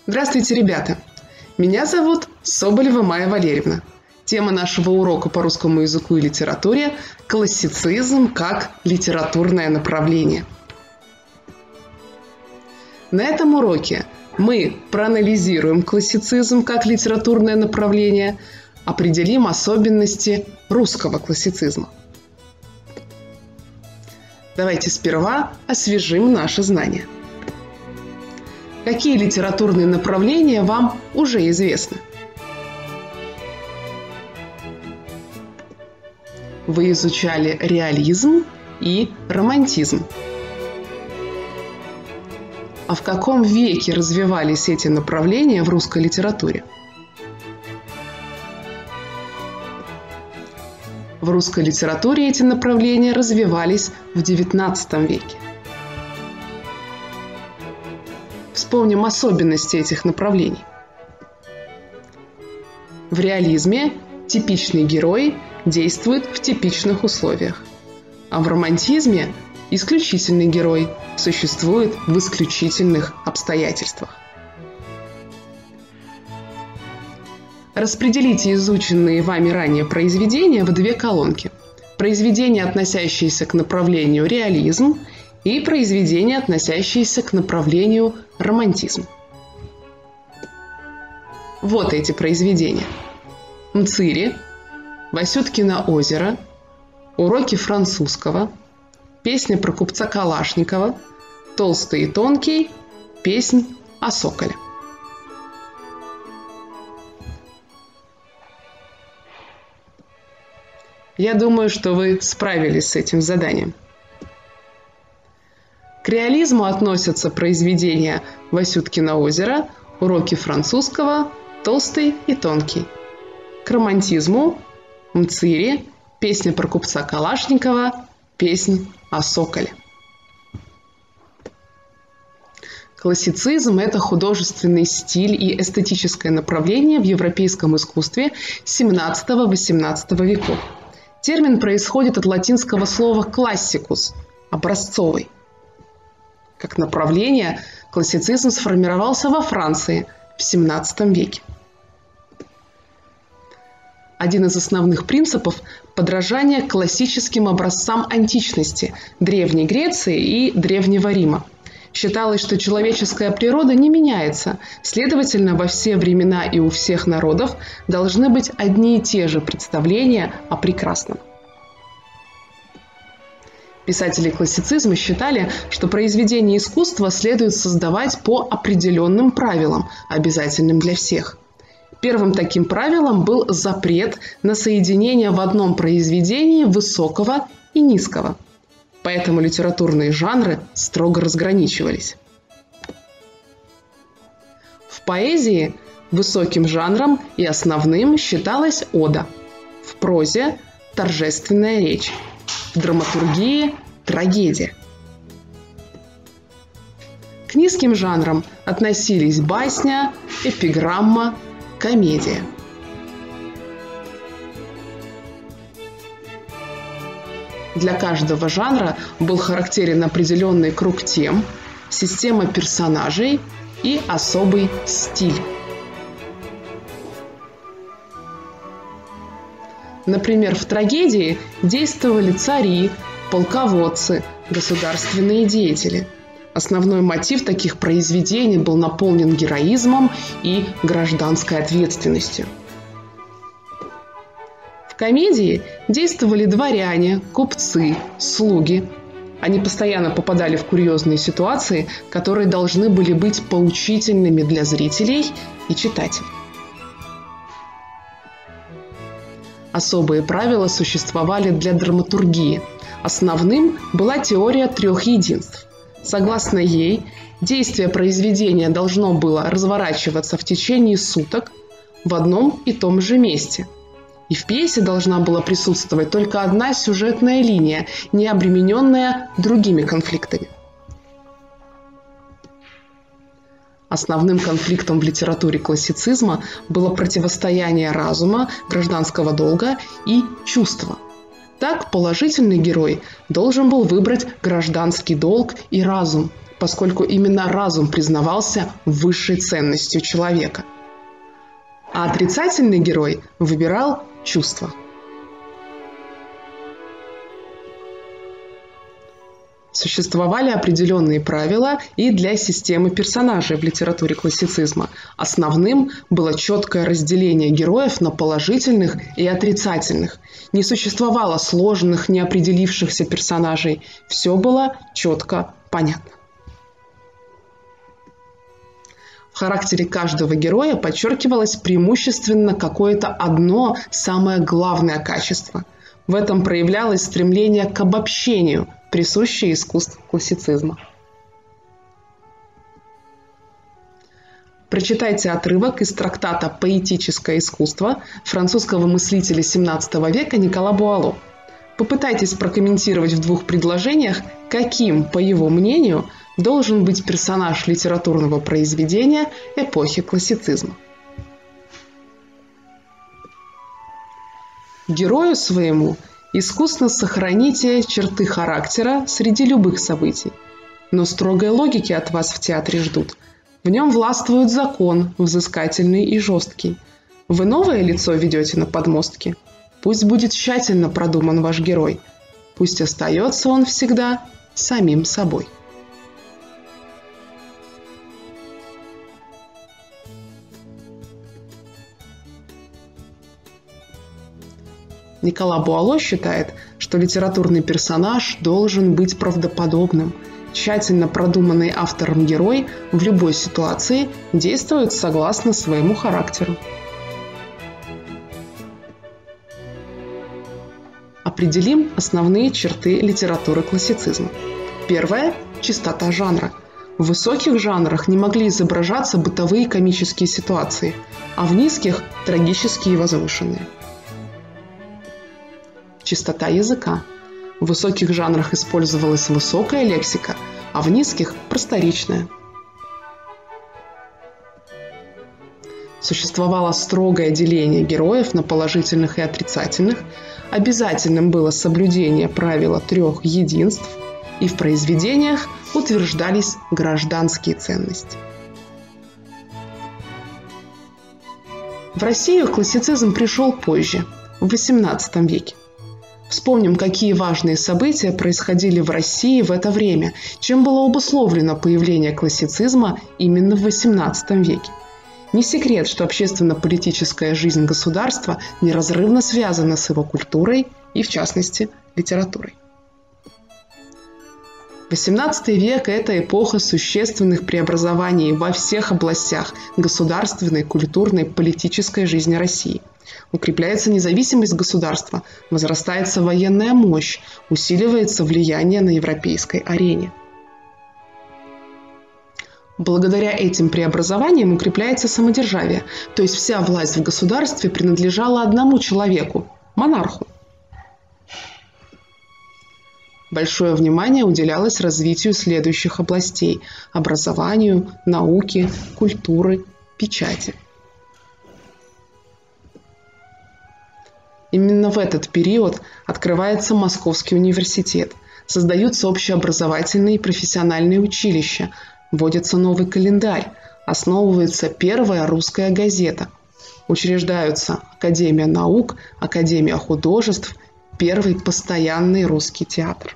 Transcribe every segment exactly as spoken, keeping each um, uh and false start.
Здравствуйте, ребята! Меня зовут Соболева Майя Валерьевна. Тема нашего урока по русскому языку и литературе – классицизм как литературное направление. На этом уроке мы проанализируем классицизм как литературное направление, определим особенности русского классицизма. Давайте сперва освежим наши знания. Какие литературные направления вам уже известны? Вы изучали реализм и романтизм. А в каком веке развивались эти направления в русской литературе? В русской литературе эти направления развивались в девятнадцатом веке. Вспомним особенности этих направлений. В реализме типичный герой действует в типичных условиях, а в романтизме исключительный герой существует в исключительных обстоятельствах. Распределите изученные вами ранее произведения в две колонки. Произведения, относящиеся к направлению реализм, и произведения, относящиеся к направлению романтизм. Вот эти произведения. Мцири, Васюткино озеро, Уроки французского, Песня про купца Калашникова, Толстый и тонкий, Песнь о соколе. Я думаю, что вы справились с этим заданием. К реализму относятся произведения Васюткино озеро, Уроки французского, Толстый и тонкий. К романтизму – Мцири, Песня про купца Калашникова, Песнь о соколе. Классицизм – это художественный стиль и эстетическое направление в европейском искусстве семнадцатого-восемнадцатого веков. Термин происходит от латинского слова «classicus» – «образцовый». Как направление классицизм сформировался во Франции в семнадцатом веке. Один из основных принципов – подражание классическим образцам античности, Древней Греции и Древнего Рима. Считалось, что человеческая природа не меняется, следовательно, во все времена и у всех народов должны быть одни и те же представления о прекрасном. Писатели классицизма считали, что произведения искусства следует создавать по определенным правилам, обязательным для всех. Первым таким правилом был запрет на соединение в одном произведении высокого и низкого. Поэтому литературные жанры строго разграничивались. В поэзии высоким жанром и основным считалась ода, в прозе – торжественная речь, в драматургии – трагедия. К низким жанрам относились басня, эпиграмма, комедия. Для каждого жанра был характерен определенный круг тем, система персонажей и особый стиль. Например, в трагедии действовали цари, полководцы, государственные деятели. Основной мотив таких произведений был наполнен героизмом и гражданской ответственностью. В комедии действовали дворяне, купцы, слуги. Они постоянно попадали в курьезные ситуации, которые должны были быть поучительными для зрителей и читателей. Особые правила существовали для драматургии. Основным была теория трех единств. Согласно ей, действие произведения должно было разворачиваться в течение суток в одном и том же месте. И в пьесе должна была присутствовать только одна сюжетная линия, не обремененная другими конфликтами. Основным конфликтом в литературе классицизма было противостояние разума, гражданского долга и чувства. Так, положительный герой должен был выбрать гражданский долг и разум, поскольку именно разум признавался высшей ценностью человека. А отрицательный герой выбирал чувства. Существовали определенные правила и для системы персонажей в литературе классицизма. Основным было четкое разделение героев на положительных и отрицательных. Не существовало сложных, неопределившихся персонажей. Все было четко понятно. В характере каждого героя подчеркивалось преимущественно какое-то одно самое главное качество. В этом проявлялось стремление к обобщению, присущее искусству классицизма. Прочитайте отрывок из трактата «Поэтическое искусство» французского мыслителя семнадцатого века Никола Буало. Попытайтесь прокомментировать в двух предложениях, каким, по его мнению, должен быть персонаж литературного произведения эпохи классицизма. Герою своему искусно сохраните черты характера среди любых событий, но строгой логики от вас в театре ждут. В нем властвует закон, взыскательный и жесткий. Вы новое лицо ведете на подмостке? Пусть будет тщательно продуман ваш герой. Пусть остается он всегда самим собой. Никола Буало считает, что литературный персонаж должен быть правдоподобным. Тщательно продуманный автором герой в любой ситуации действует согласно своему характеру. Определим основные черты литературы классицизма. Первое – чистота жанра. В высоких жанрах не могли изображаться бытовые комические ситуации, а в низких – трагические и возвышенные. Чистота языка. В высоких жанрах использовалась высокая лексика, а в низких – просторечная. Существовало строгое деление героев на положительных и отрицательных, обязательным было соблюдение правила трех единств, и в произведениях утверждались гражданские ценности. В Россию классицизм пришел позже, в восемнадцатом веке. Вспомним, какие важные события происходили в России в это время, чем было обусловлено появление классицизма именно в восемнадцатом веке. Не секрет, что общественно-политическая жизнь государства неразрывно связана с его культурой и, в частности, литературой. восемнадцатый век – это эпоха существенных преобразований во всех областях государственной, культурной, политической жизни России. Укрепляется независимость государства, возрастает военная мощь, усиливается влияние на европейской арене. Благодаря этим преобразованиям укрепляется самодержавие, то есть вся власть в государстве принадлежала одному человеку – монарху. Большое внимание уделялось развитию следующих областей – образованию, науке, культуры, печати. Именно в этот период открывается Московский университет, создаются общеобразовательные и профессиональные училища, вводится новый календарь, основывается первая русская газета, учреждаются Академия наук, Академия художеств, первый постоянный русский театр.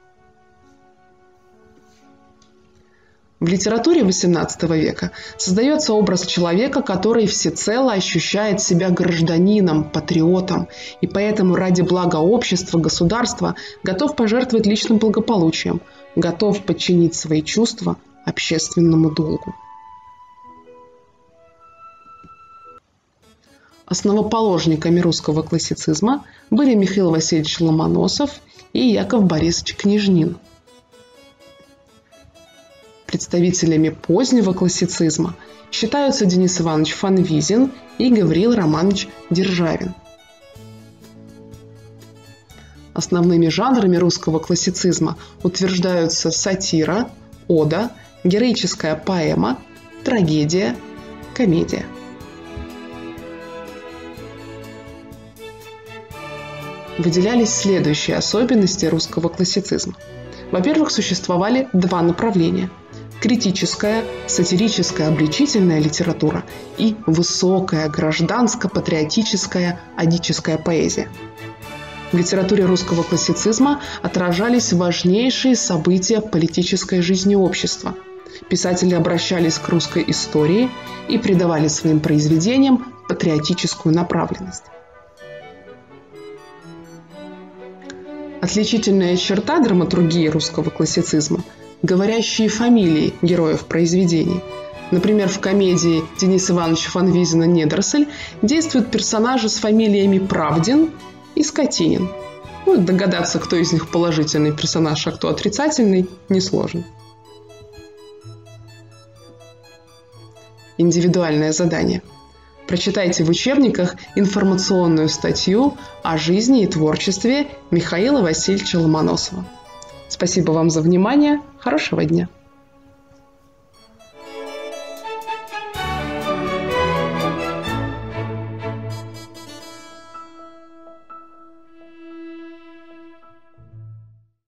В литературе восемнадцатого века создается образ человека, который всецело ощущает себя гражданином, патриотом, и поэтому ради блага общества, государства готов пожертвовать личным благополучием, готов подчинить свои чувства общественному долгу. Основоположниками русского классицизма были Михаил Васильевич Ломоносов и Яков Борисович Княжнин. Представителями позднего классицизма считаются Денис Иванович Фанвизин и Гавриил Романович Державин. Основными жанрами русского классицизма утверждаются сатира, ода, героическая поэма, трагедия, комедия. Выделялись следующие особенности русского классицизма. Во-первых, существовали два направления. критическая, сатирическая, обличительная литература и высокая гражданско-патриотическая одическая поэзия. В литературе русского классицизма отражались важнейшие события политической жизни общества. Писатели обращались к русской истории и придавали своим произведениям патриотическую направленность. Отличительная черта драматургии русского классицизма – говорящие фамилии героев произведений. Например, в комедии Дениса Ивановича Фанвизина «Недоросль» действуют персонажи с фамилиями Правдин и Скотинин. Ну, догадаться, кто из них положительный персонаж, а кто отрицательный, несложно. Индивидуальное задание. Прочитайте в учебниках информационную статью о жизни и творчестве Михаила Васильевича Ломоносова. Спасибо вам за внимание. Хорошего дня.